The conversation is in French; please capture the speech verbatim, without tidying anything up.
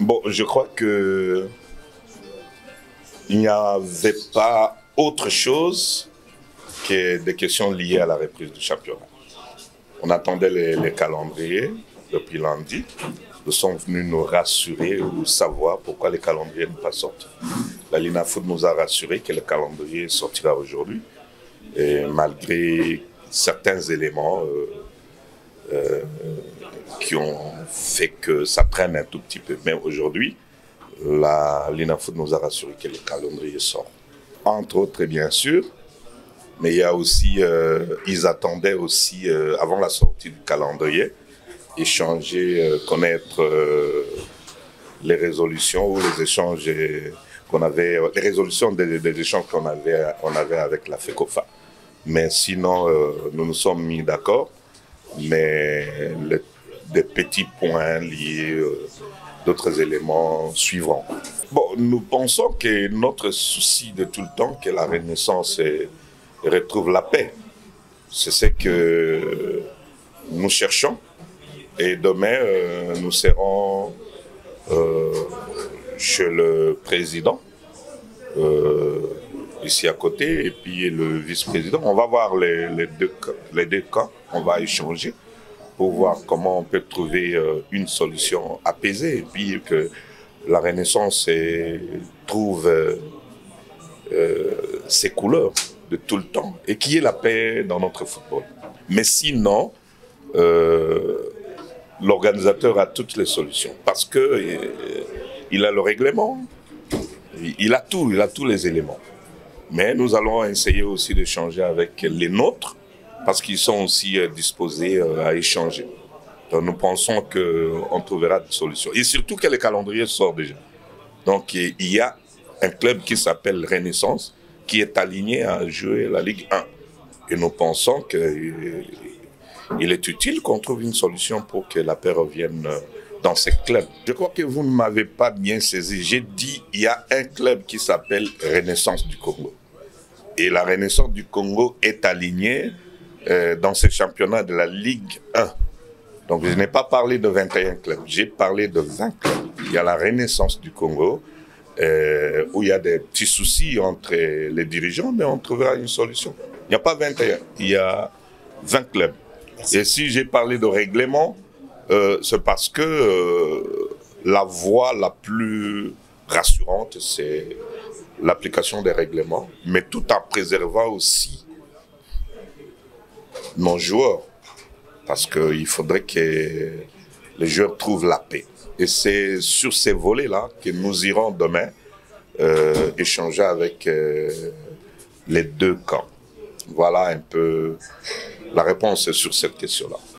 Bon, je crois que il n'y avait pas autre chose que des questions liées à la reprise du championnat. On attendait les, les calendriers depuis lundi. Nous sommes venus nous rassurer ou savoir pourquoi les calendriers ne sont pas sortis. La Linafoot nous a rassuré que le calendrier sortira aujourd'hui, et malgré certains éléments euh, euh, qui ont fait que ça traîne un tout petit peu. Mais aujourd'hui, la Linafoot nous a rassuré que le calendrier sort. Entre autres, bien sûr, mais il y a aussi, euh, ils attendaient aussi, euh, avant la sortie du calendrier, échanger, euh, connaître euh, les résolutions ou les échanges qu'on avait, les résolutions des, des échanges qu'on avait, on avait avec la FECOFA. Mais sinon, euh, nous nous sommes mis d'accord, mais les, des petits points liés, euh, d'autres éléments suivront. Bon, nous pensons que notre souci de tout le temps, que la Renaissance est, retrouve la paix. C'est ce que nous cherchons. Et demain, euh, nous serons euh, chez le président, euh, ici à côté, et puis le vice-président. On va voir les, les, deux, les deux cas, on va échanger pour voir comment on peut trouver euh, une solution apaisée, et puis que la Renaissance est, trouve euh, euh, ses couleurs de tout le temps, et qu'il y ait la paix dans notre football. Mais sinon, euh, l'organisateur a toutes les solutions, parce que euh, il a le règlement, il a tout, il a tous les éléments. Mais nous allons essayer aussi d'échanger avec les nôtres, parce qu'ils sont aussi euh, disposés euh, à échanger. Donc nous pensons qu'on trouvera des solutions. Et surtout que le calendrier sort déjà. Donc il y a un club qui s'appelle Renaissance, qui est aligné à jouer la Ligue un. Et nous pensons qu'il est utile qu'on trouve une solution pour que la paix revienne dans ces clubs. Je crois que vous ne m'avez pas bien saisi. J'ai dit qu'il y a un club qui s'appelle Renaissance du Congo. Et la Renaissance du Congo est alignée euh, dans ce championnat de la Ligue un. Donc je n'ai pas parlé de vingt et un clubs, j'ai parlé de vingt clubs. Il y a la Renaissance du Congo, euh, où il y a des petits soucis entre les dirigeants, mais on trouvera une solution. Il n'y a pas vingt et un, il y a vingt clubs. Merci. Et si j'ai parlé de règlement, euh, c'est parce que euh, la voie la plus rassurante, c'est l'application des règlements, mais tout en préservant aussi nos joueurs. Parce qu'il faudrait que les joueurs trouvent la paix. Et c'est sur ces volets-là que nous irons demain euh, échanger avec euh, les deux camps. Voilà un peu la réponse sur cette question-là.